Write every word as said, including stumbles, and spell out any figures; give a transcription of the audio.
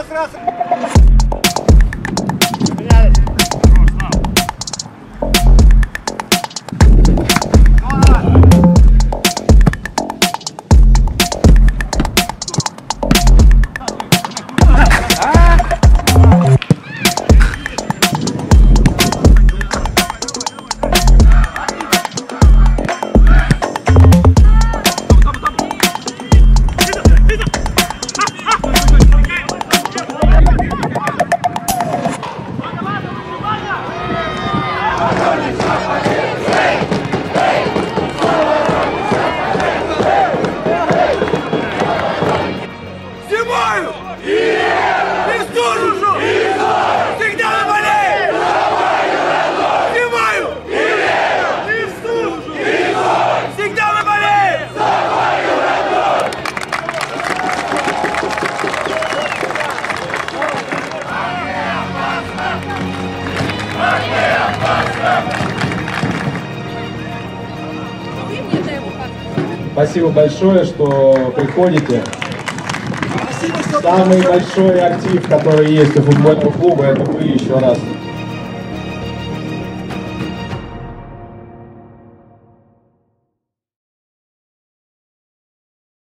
Раз, раз. Зимою! И сторожу! Всегда на поле! Зимою! И сторожу! Всегда на поле! Спасибо большое, что приходите. Самый большой актив, который есть у футбольного клуба, это вы еще раз.